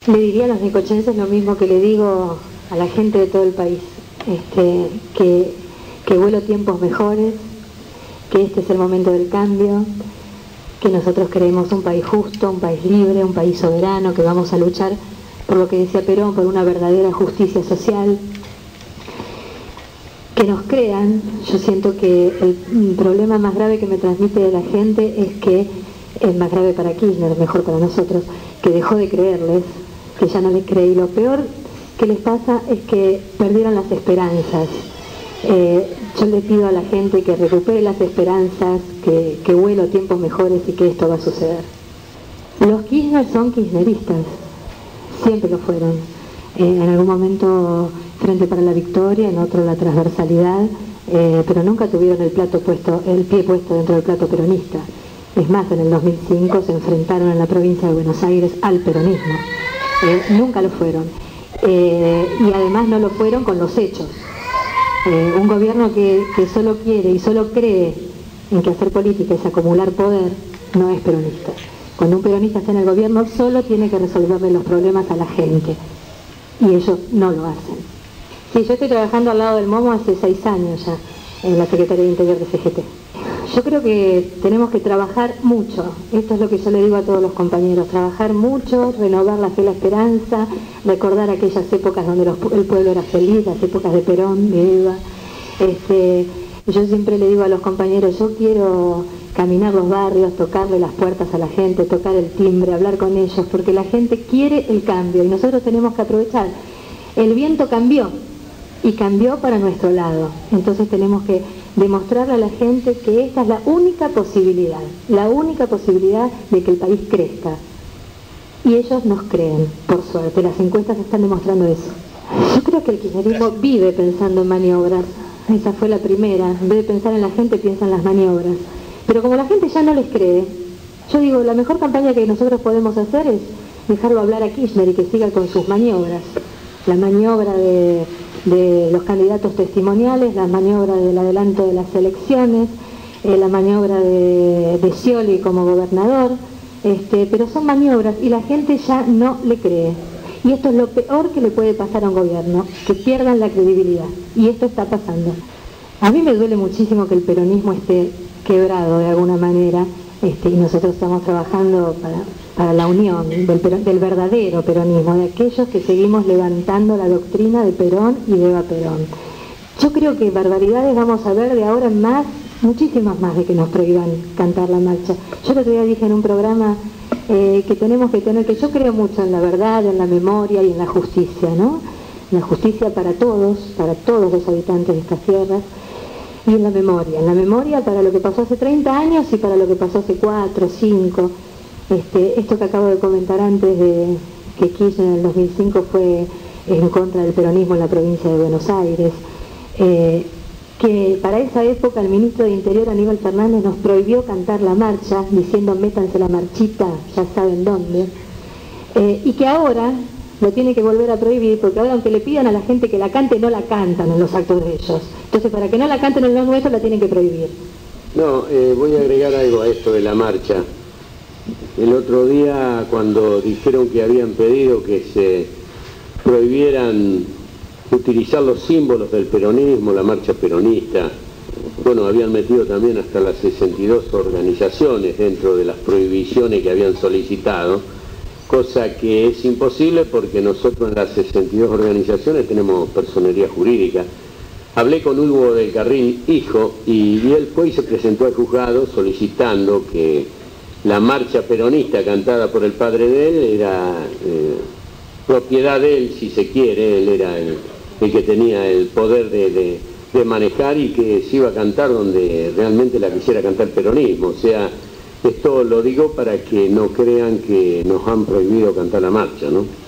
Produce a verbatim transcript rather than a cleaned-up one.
Le diría a los necochenses lo mismo que le digo a la gente de todo el país, este, que, que vuelo tiempos mejores, que este es el momento del cambio, que nosotros queremos un país justo, un país libre, un país soberano, que vamos a luchar por lo que decía Perón, por una verdadera justicia social. Que nos crean. Yo siento que el problema más grave que me transmite la gente es que, es más grave para Kirchner, mejor para nosotros, que dejó de creerles, que ya no les cree, y lo peor que les pasa es que perdieron las esperanzas. Eh, yo le pido a la gente que recupere las esperanzas, que, que vuelo tiempos mejores y que esto va a suceder. Los Kirchner son kirchneristas, siempre lo fueron. Eh, en algún momento Frente para la Victoria, en otro la transversalidad, eh, pero nunca tuvieron el plato puesto, el pie puesto dentro del plato peronista. Es más, en el dos mil cinco se enfrentaron en la provincia de Buenos Aires al peronismo. Eh, nunca lo fueron. Eh, y además no lo fueron con los hechos. Eh, un gobierno que, que solo quiere y solo cree en que hacer política es acumular poder, no es peronista. Cuando un peronista está en el gobierno, solo tiene que resolverle los problemas a la gente. Y ellos no lo hacen. Sí, yo estoy trabajando al lado del Momo hace seis años ya, en la Secretaría de Interior de C G T. Yo creo que tenemos que trabajar mucho, esto es lo que yo le digo a todos los compañeros, trabajar mucho, renovar la fe, la esperanza, recordar aquellas épocas donde los, el pueblo era feliz, las épocas de Perón, de Eva. Este, yo siempre le digo a los compañeros, yo quiero caminar los barrios, tocarle las puertas a la gente, tocar el timbre, hablar con ellos, porque la gente quiere el cambio y nosotros tenemos que aprovechar. El viento cambió y cambió para nuestro lado, entonces tenemos que demostrarle a la gente que esta es la única posibilidad, la única posibilidad de que el país crezca. Y ellos nos creen, por suerte, las encuestas están demostrando eso. Yo creo que el kirchnerismo vive pensando en maniobras, esa fue la primera, en vez de pensar en la gente piensa en las maniobras. Pero como la gente ya no les cree, yo digo, la mejor campaña que nosotros podemos hacer es dejarlo hablar a Kirchner y que siga con sus maniobras. La maniobra de, de los candidatos testimoniales, la maniobra del adelanto de las elecciones, eh, la maniobra de, de Scioli como gobernador, este, pero son maniobras y la gente ya no le cree. Y esto es lo peor que le puede pasar a un gobierno, que pierdan la credibilidad. Y esto está pasando. A mí me duele muchísimo que el peronismo esté quebrado de alguna manera, este, y nosotros estamos trabajando para, para la unión del, del verdadero peronismo, de aquellos que seguimos levantando la doctrina de Perón y de Eva Perón. Yo creo que barbaridades vamos a ver de ahora en más, muchísimas más, de que nos prohíban cantar la marcha. Yo el otro día dije en un programa eh, que tenemos que tener, que yo creo mucho en la verdad, en la memoria y en la justicia, ¿no? La justicia para todos, para todos los habitantes de estas tierras, y en la memoria, en la memoria para lo que pasó hace treinta años y para lo que pasó hace cuatro, cinco. Este, esto que acabo de comentar antes de que Kirchner en el dos mil cinco fue en contra del peronismo en la provincia de Buenos Aires, eh, que para esa época el ministro de Interior Aníbal Fernández nos prohibió cantar la marcha, diciendo métanse la marchita, ya saben dónde, eh, y que ahora lo tiene que volver a prohibir, porque ahora aunque le pidan a la gente que la cante, no la cantan en los actos de ellos. Entonces, para que no la canten en los nuestros, la tienen que prohibir. No, eh, voy a agregar algo a esto de la marcha. El otro día, cuando dijeron que habían pedido que se prohibieran utilizar los símbolos del peronismo, la marcha peronista, bueno, habían metido también hasta las sesenta y dos organizaciones dentro de las prohibiciones que habían solicitado, cosa que es imposible porque nosotros en las sesenta y dos organizaciones tenemos personería jurídica. Hablé con Hugo del Carril, hijo, y, y él fue y se presentó al juzgado solicitando que la marcha peronista cantada por el padre de él era eh, propiedad de él, si se quiere, él era el, el que tenía el poder de, de, de manejar y que se iba a cantar donde realmente la quisiera cantar el peronismo. O sea, esto lo digo para que no crean que nos han prohibido cantar la marcha, ¿no?